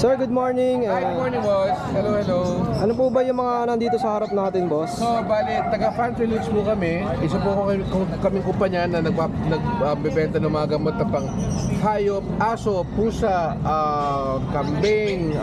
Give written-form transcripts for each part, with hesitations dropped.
Sir, good morning. Hi, good morning, boss. Hello, hello. Ano po ba yung mga nandito sa harap natin, boss? So, bale, taga Farm Village po kami. Isa po kaming kumpanya na nagbebenta ng mga gamot na pang hayop, aso, pusa, kambing,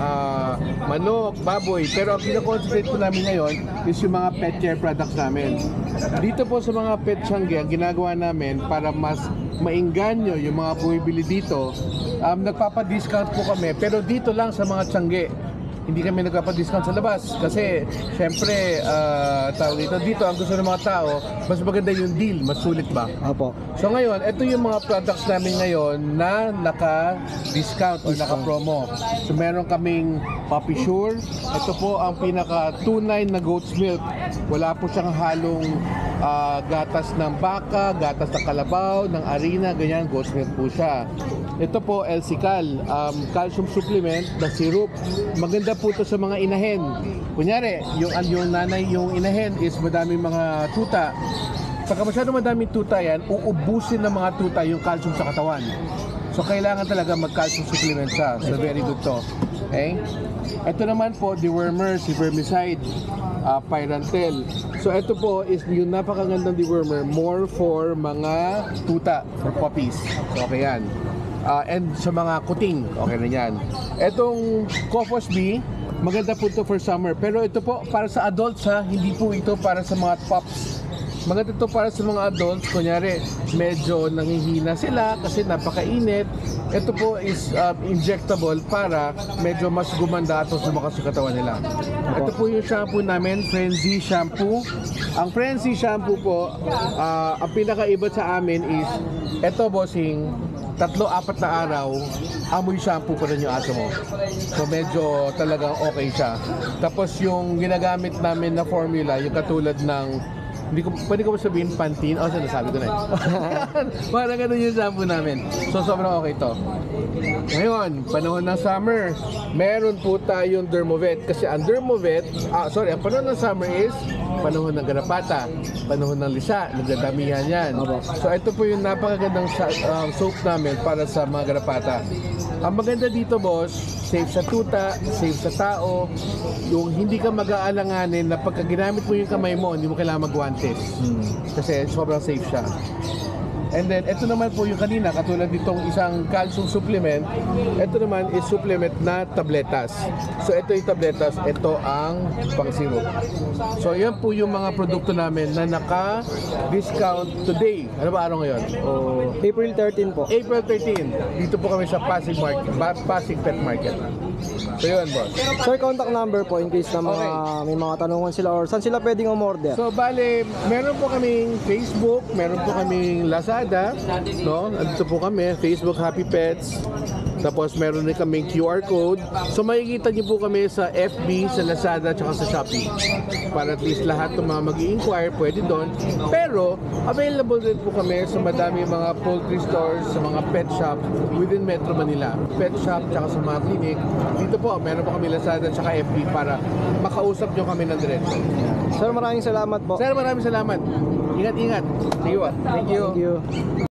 manok, baboy. Pero ang kinakonsentrate po namin ngayon is yung mga pet care products namin. Dito po sa mga pet sangge, ang ginagawa namin para mas mainganyo yung mga bumibili dito, nagpapa-discount po kami, pero dito lang sa mga tiyangge. Hindi kami nagpapa-discount sa labas kasi syempre tawag dito ang gusto ng mga tao, mas maganda yung deal, mas sulit ba? Opo. So ngayon, ito yung mga products namin ngayon na naka-discount o naka-promo. So meron kaming Puppy Sure. Ito po ang pinaka tunay na goat's milk. Wala po siyang halong gatas ng baka, gatas ng kalabaw, ng arena, ganyan, goat's milk po siya. Ito po, Elsical, calcium supplement na syrup. Maganda po ito sa mga inahen. Kunyari, yung nanay, yung inahen is madaming mga tuta. Pagka masyado madaming tuta yan, uubusin ng mga tuta yung calcium sa katawan. So kailangan talaga mag-calcium supplement siya. So very good to. Okay? Ito naman po, dewormer, si vermicide, Pyrantel. So ito po is yung napakagandang dewormer, more for mga tuta, for puppies. So okay yan. And sa mga kuting, okay na yan. Etong Cofos B, maganda po ito for summer. Pero ito po para sa adults ha, hindi po ito para sa mga pups. Maganda ito para sa mga adults, kunyari medyo nangihina sila kasi napakainit. Ito po is injectable para medyo mas gumanda at sumakas sa katawan nila. Ito po yung shampoo namin, Frenzy Shampoo. Ang Frenzy Shampoo po, ang pinakaiba sa amin is, ito bossing, 3-4 na araw, amoy shampoo pa rin yung aso mo. So medyo talagang okay siya. Tapos yung ginagamit namin na formula, yung katulad ng, pwede ko ba sabihin Pantene? Oh, sinasabi ko na eh. Parang ganun yung shampoo namin. So sobrang okay to. Ngayon, panahon ng summer, meron po tayong Dermovet. Kasi ang Dermovet, ang panahon ng summer is panahon ng garapata, panahon ng lisa, nagdadamihan yan. So ito po yung napakagandang soap namin para sa mga garapata. Ang maganda dito boss, safe sa tuta, safe sa tao, yung hindi ka mag-aalanganin na pagka ginamit mo yung kamay mo, hindi mo kailangan mag-guantes. Kasi sobrang safe siya. And then, ito naman po yung kanina, katulad nitong isang calcium supplement, ito naman is supplement na tabletas. So, ito yung tabletas, ito ang pang-syrup. So, yan po yung mga produkto namin na naka-discount today. Ano ba araw ngayon? April 13 po. April 13. Dito po kami sa Pasig Market, Pasig Pet Market. So, yun, boss. Sir, contact number po in case na may mga tanungan sila or saan sila pwedeng umorder. So, bale, meron po kaming Facebook, meron po kaming Lazada, no? Andito po kami, Facebook Happy Pets. Tapos meron din kaming QR code. So makikita niyo po kami sa FB, sa Lazada, at sa Shopee. Para at least lahat ng mga mag-i-inquire, pwede doon. Pero available din po kami sa madami mga poultry stores, sa mga pet shop within Metro Manila. Pet shop, tsaka sa mga clinic. Dito po, meron po kami Lazada, tsaka FB para makausap niyo kami ng diretso. Sir, maraming salamat po. Sir, maraming salamat. Ingat-ingat. Sige po. Thank you. Thank you.